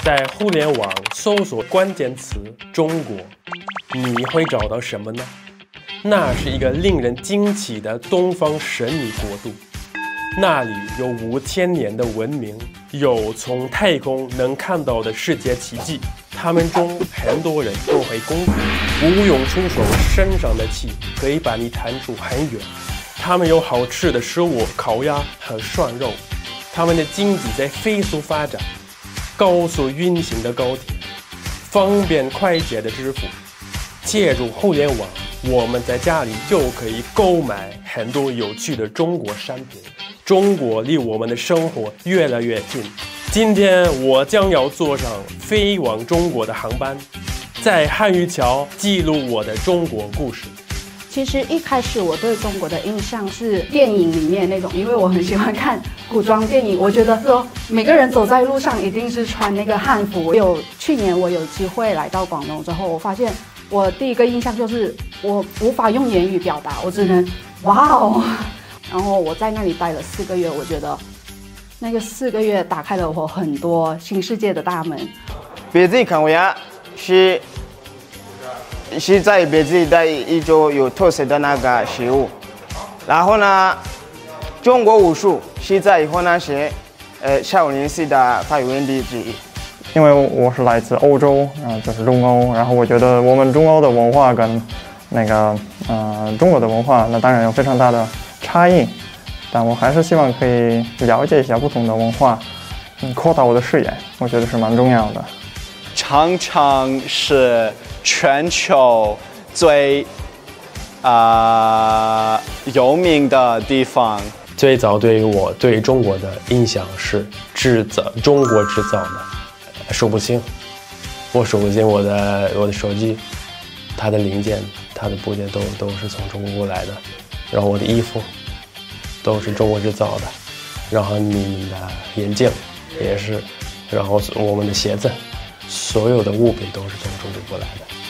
在互联网搜索关键词“中国”，你会找到什么呢？那是一个令人惊奇的东方神秘国度，那里有5000年的文明，有从太空能看到的世界奇迹。他们中很多人都会功夫，不用出手，身上的气可以把你弹出很远。他们有好吃的食物，烤鸭和涮肉。他们的经济在飞速发展，高速运行的高铁，方便快捷的支付。借助互联网，我们在家里就可以购买很多有趣的中国商品。中国离我们的生活越来越近。今天我将要坐上飞往中国的航班，在汉语桥记录我的中国故事。 其实一开始我对中国的印象是电影里面那种，因为我很喜欢看古装电影，我觉得说每个人走在路上一定是穿那个汉服。去年我有机会来到广东之后，我发现我第一个印象就是我无法用言语表达，我只能哇哦。然后我在那里待了4个月，我觉得那个4个月打开了我很多新世界的大门。 北京烤鸭是在北京的一种有特色的那个食物。然后呢，中国武术是在河南省少林寺的发源地之一。 因为我是来自欧洲，就是中欧，然后我觉得我们中欧的文化跟那个中国的文化，那当然有非常大的差异，但我还是希望可以了解一下不同的文化，扩大我的视野，我觉得是蛮重要的。 长城是全球最有名的地方。 最早对于我对中国的印象是中国制造的，数不清，我数不清我的手机，它的零件、它的部件都是从中国过来的，然后我的衣服都是中国制造的，然后你们的眼镜也是，然后我们的鞋子，所有的物品都是从中国过来的。